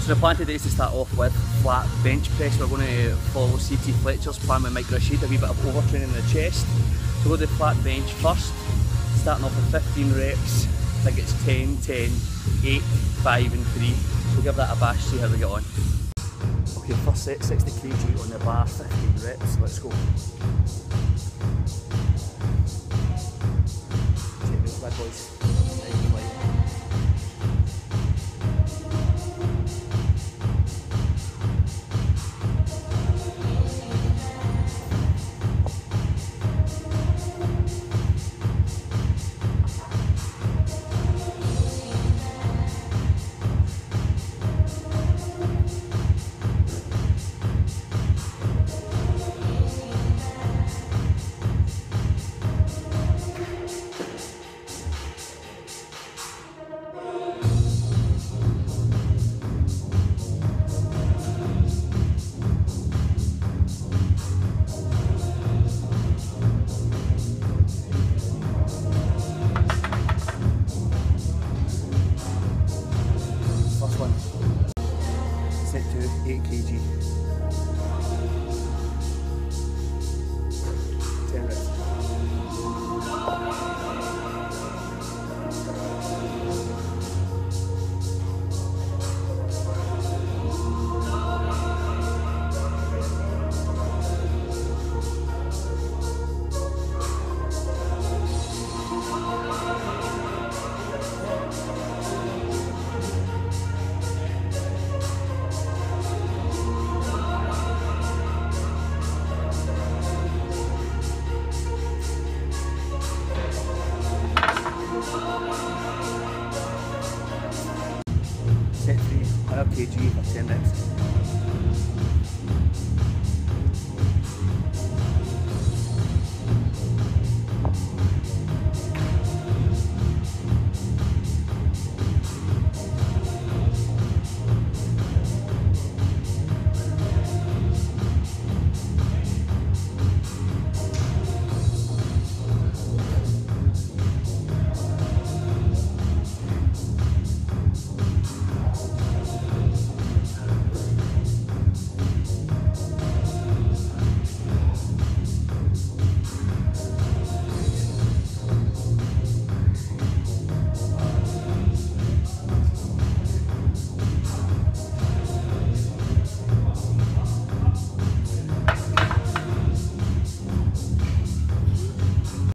So the plan today is to start off with flat bench press. We're going to follow CT Fletcher's plan with Mike Rashid, a wee bit of overtraining in the chest. So we'll do flat bench first, starting off with 15 reps. I think it's 10, 10, 8, 5 and 3. We'll give that a bash, see how we get on. Okay, first set, 60 kg on the bar, 15 reps, let's go. Take this bad boys, nice and light. Set to 8 kg. 10 reps. Set 3, 100 kg for 10 reps.